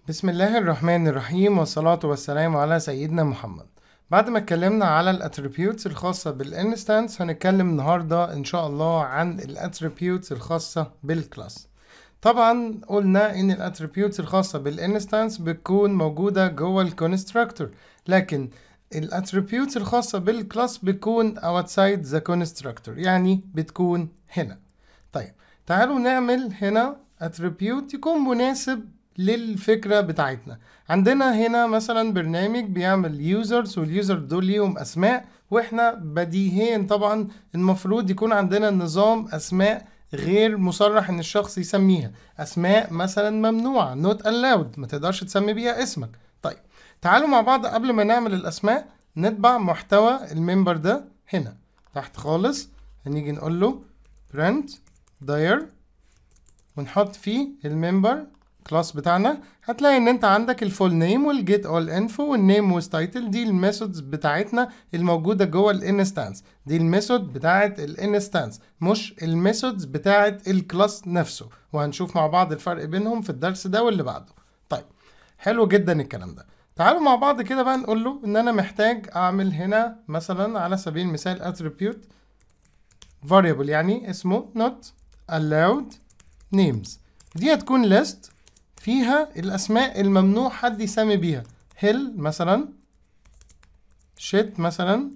بسم الله الرحمن الرحيم والصلاة والسلام على سيدنا محمد. بعد ما اتكلمنا على الاتريبيوتس الخاصة بالانستانس، هنتكلم النهاردة ان شاء الله عن الاتريبيوتس الخاصة بالكلاس. طبعا قلنا ان الاتريبيوتس الخاصة بالانستانس بتكون موجودة جوه الكونستراكتور، لكن الاتريبيوتس الخاصة بالكلاس بتكون outside the constructor، يعني بتكون هنا. طيب تعالوا نعمل هنا اتريبيوت يكون مناسب للفكرة بتاعتنا. عندنا هنا مثلا برنامج بيعمل يوزرز، واليوزر دول ليهم اسماء، واحنا بديهيا طبعا المفروض يكون عندنا نظام اسماء غير مصرح ان الشخص يسميها، اسماء مثلا ممنوعة not allowed، ما تقدرش تسمي بيها اسمك. طيب تعالوا مع بعض قبل ما نعمل الاسماء نطبع محتوى الممبر ده هنا تحت خالص. هنيجي نقول له print dir ونحط فيه الممبر كلاس بتاعنا. هتلاقي ان انت عندك الفول نيم والجيت اول انفو والنيم والتايتل، دي الميثودز بتاعتنا الموجوده جوه الانستانس. دي الميثود بتاعت الانستانس مش الميثودز بتاعت الكلاس نفسه، وهنشوف مع بعض الفرق بينهم في الدرس ده واللي بعده. طيب حلو جدا الكلام ده. تعالوا مع بعض كده بقى نقول له ان انا محتاج اعمل هنا مثلا على سبيل المثال attribute variable يعني اسمه not allowed names. دي هتكون list فيها الاسماء الممنوع حد يسمي بيها. هيل مثلا، شيت مثلا،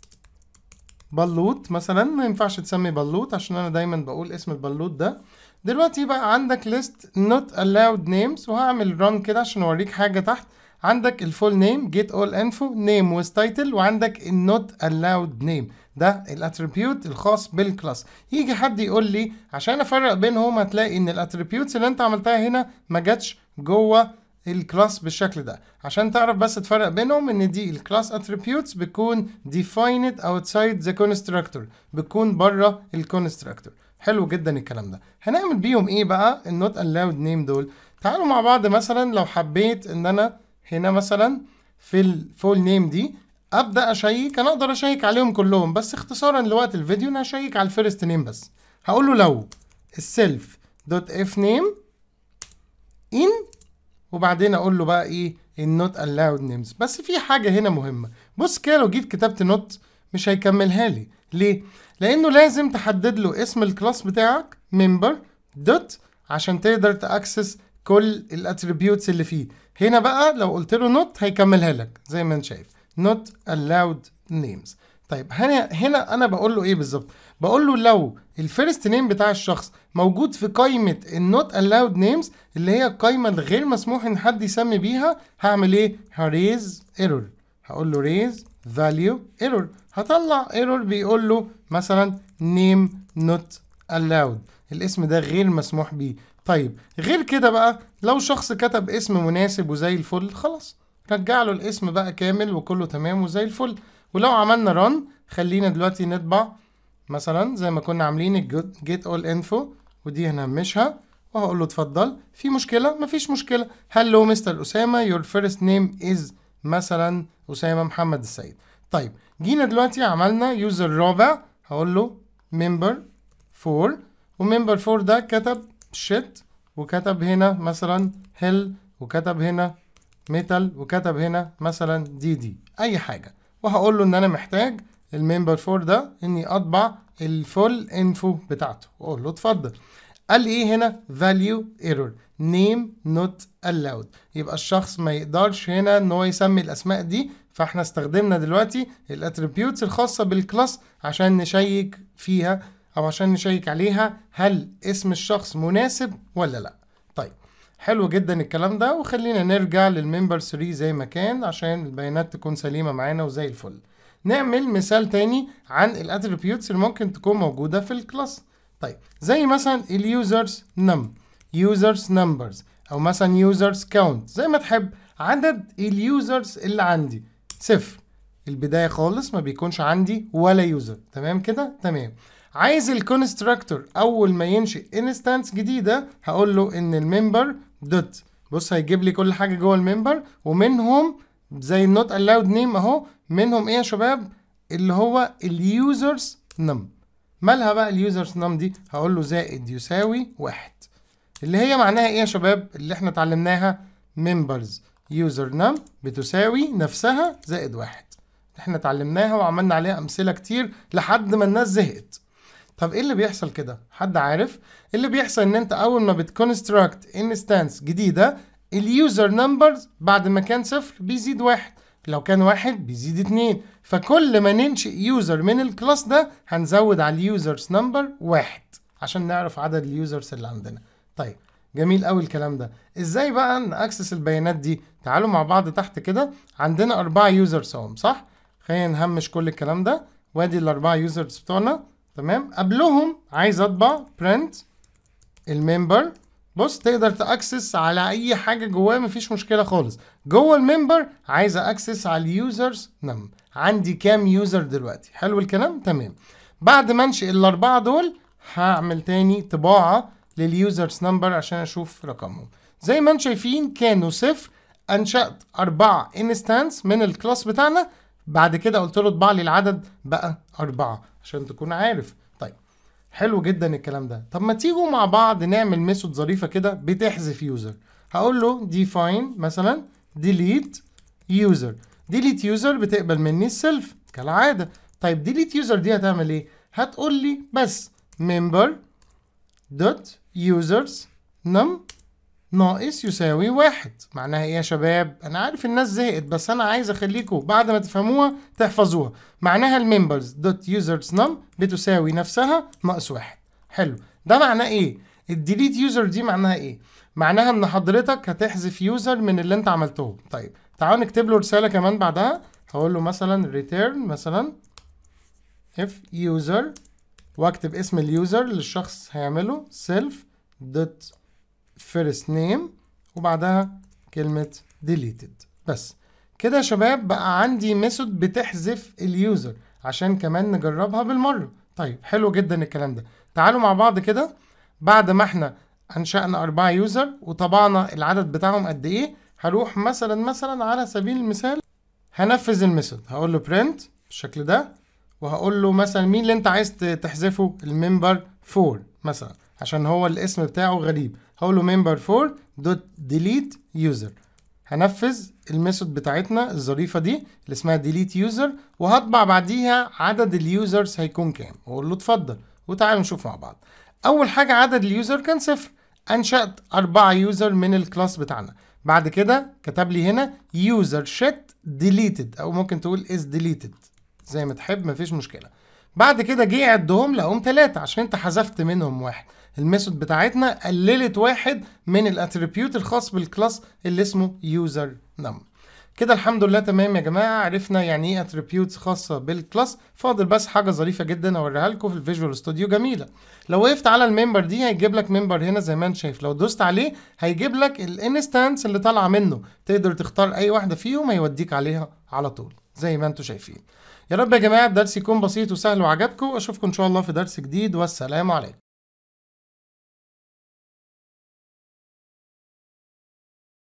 بلوط مثلا، ما ينفعش تسمي بلوط عشان انا دايما بقول اسم البلوط ده. دلوقتي بقى عندك list not allowed names، وهعمل run كده عشان اوريك حاجه تحت. عندك الفول نيم get all info name with title، وعندك النوت allowed name، ده الاتريبيوت الخاص بالكلاس. يجي حد يقول لي عشان افرق بينهم، هتلاقي ان الاتريبيوتس اللي انت عملتها هنا ما جاتش جوه الكلاس بالشكل ده. عشان تعرف بس تفرق بينهم، ان دي الكلاس اتريبيوتس بتكون defined outside the constructor، بتكون بره الكونستراكتور. حلو جدا الكلام ده. هنعمل بيهم ايه بقى النوت allowed name دول؟ تعالوا مع بعض مثلا لو حبيت ان انا هنا مثلا في الفول نيم دي ابدا اشيك، انا اقدر اشيك عليهم كلهم، بس اختصارا لوقت الفيديو انا هشيك على الفيرست نيم بس. هقول له لو السيلف دوت اف نيم ان، وبعدين اقول له بقى ايه النوت allowed names. بس في حاجه هنا مهمه، بص كده لو جيت كتبت نوت مش هيكملها لي. ليه؟ لانه لازم تحدد له اسم الكلاس بتاعك member دوت عشان تقدر تاكسس كل الاتريبيوتس اللي فيه. هنا بقى لو قلت له نوت هيكملها لك زي ما انت شايف not allowed names. طيب هنا انا بقول له ايه بالظبط؟ بقول له لو الفيرست نيم بتاع الشخص موجود في قائمه النوت allowed names اللي هي القائمه الغير مسموح ان حد يسمي بيها، هعمل ايه؟ هريز ايرور. هقول له ريز فاليو ايرور، هطلع ايرور بيقول له مثلا name not allowed، الاسم ده غير مسموح بيه. طيب غير كده بقى لو شخص كتب اسم مناسب وزي الفل، خلاص رجع له الاسم بقى كامل وكله تمام وزي الفل. ولو عملنا ران، خلينا دلوقتي نطبع مثلا زي ما كنا عاملين الجيت اول انفو، ودي هنهمشها وهقول له اتفضل. في مشكله؟ مفيش مشكله. هلو مستر اسامه، يور فيرست نيم از مثلا اسامه محمد السيد. طيب جينا دلوقتي عملنا يوزر رابع، هقول له ممبر 4، وممبر 4 ده كتب شيت، وكتب هنا مثلا هيل، وكتب هنا ميتال، وكتب هنا مثلا دي اي حاجه. وهقول له ان انا محتاج الممبر 4 ده اني اطبع الفول انفو بتاعته، واقول له اتفضل. قال ايه هنا؟ value error name not allowed، يبقى الشخص ما يقدرش هنا ان هو يسمي الاسماء دي. فاحنا استخدمنا دلوقتي الاتريبيوتس الخاصه بالكلاس عشان نشيك فيها او عشان نشيك عليها هل اسم الشخص مناسب ولا لا. طيب حلو جدا الكلام ده، وخلينا نرجع للممبر 3 زي ما كان عشان البيانات تكون سليمه معانا وزي الفل. نعمل مثال تاني عن الاتريبيوتس اللي ممكن تكون موجوده في الكلاس. طيب زي مثلا اليوزرز نم، يوزرز نمبرز، او مثلا يوزرز كاونت، زي ما تحب. عدد اليوزرز اللي عندي 0، البدايه خالص ما بيكونش عندي ولا يوزر. تمام كده؟ تمام. عايز الكونستراكتور اول ما ينشئ انستانس جديده، هقول له ان الممبر دوت، بص هيجيب لي كل حاجه جوه الممبر، ومنهم زي النوت allowed name اهو، منهم ايه يا شباب؟ اللي هو اليوزرز نم. مالها بقى اليوزرز نم دي؟ هقول له زائد يساوي 1، اللي هي معناها ايه يا شباب؟ اللي احنا اتعلمناها members user num بتساوي نفسها زائد 1. احنا اتعلمناها وعملنا عليها امثله كتير لحد ما الناس زهقت. طب ايه اللي بيحصل كده؟ حد عارف؟ اللي بيحصل ان انت اول ما بتكونستراكت انستانس جديده اليوزر نمبرز بعد ما كان 0 بيزيد 1، لو كان 1 بيزيد 2، فكل ما ننشئ يوزر من الكلاس ده هنزود على اليوزرز نمبر 1 عشان نعرف عدد اليوزرز اللي عندنا. طيب جميل قوي الكلام ده. ازاي بقى ناكسس البيانات دي؟ تعالوا مع بعض تحت كده، عندنا 4 يوزرز اهم صح؟ خلينا نهمش كل الكلام ده، وادي ال4 يوزرز بتوعنا. تمام، قبلهم عايز اطبع print الممبر. بص تقدر تاكسس على اي حاجه جواه مفيش مشكله خالص. جوه الممبر عايز اكسس على اليوزرز نم. عندي كام يوزر دلوقتي؟ حلو الكلام، تمام. بعد ما انشئ ال4 دول هعمل تاني طباعه لليوزرز نمبر عشان اشوف رقمهم. زي ما انتم شايفين كانوا 0، انشأت 4 انستانس من الكلاس بتاعنا، بعد كده قلت له اطبع لي العدد بقى 4 عشان تكون عارف. طيب حلو جدا الكلام ده. طب ما تيجوا مع بعض نعمل ميثود ظريفه كده بتحذف يوزر. هقول له define مثلا delete user. delete user بتقبل مني السيلف كالعاده. طيب delete user دي هتعمل ايه؟ هتقول لي بس member dot users num ناقص يساوي 1. معناها ايه يا شباب؟ انا عارف الناس زهقت بس انا عايز اخليكم بعد ما تفهموها تحفظوها. معناها الممبرز دوت يوزرز نم بتساوي نفسها ناقص 1. حلو، ده معناه ايه؟ الديليت يوزر دي معناها ايه؟ معناها ان حضرتك هتحذف يوزر من اللي انت عملتهم. طيب تعالوا نكتب له رساله كمان بعدها. هقول له مثلا return مثلا if user، واكتب اسم اليوزر اللي الشخص هيعمله self دوت first name وبعدها كلمة deleted. بس كده يا شباب بقى عندي ميثود بتحذف اليوزر عشان كمان نجربها بالمرة. طيب حلو جدا الكلام ده. تعالوا مع بعض كده، بعد ما احنا انشأنا 4 يوزر وطبعنا العدد بتاعهم قد ايه، هروح مثلا على سبيل المثال هنفذ الميثود. هقول له print بالشكل ده، وهقول له مثلا مين اللي انت عايز تحذفه؟ الممبر 4 مثلا عشان هو الاسم بتاعه غريب. هقول له member 4 دوت delete user. هنفذ الميثود بتاعتنا الظريفه دي اللي اسمها delete user، وهطبع بعديها عدد اليوزرز هيكون كام، واقول له اتفضل. وتعالوا نشوف مع بعض. اول حاجه عدد اليوزر كان 0، انشأت 4 يوزر من الكلاس بتاعنا. بعد كده كتب لي هنا user set deleted، او ممكن تقول is deleted زي ما تحب مفيش مشكله. بعد كده جه عدهم لقوم 3 عشان انت حذفت منهم 1. الميثود بتاعتنا قللت 1 من الاتريبيوت الخاص بالكلاس اللي اسمه user num. كده الحمد لله تمام يا جماعه، عرفنا يعني ايه اتريبيوتس خاصه بالكلاس. فاضل بس حاجه ظريفه جدا اوريها لكم في الفيجوال ستوديو جميله. لو وقفت على الممبر دي هيجيب لك ممبر هنا زي ما انت شايف، لو دوست عليه هيجيب لك الانستانس اللي طالعه منه، تقدر تختار اي واحده فيهم هيوديك عليها على طول زي ما انتم شايفين. يا رب يا جماعه الدرس يكون بسيط وسهل وعجبكم. اشوفكم ان شاء الله في درس جديد، والسلام عليكم.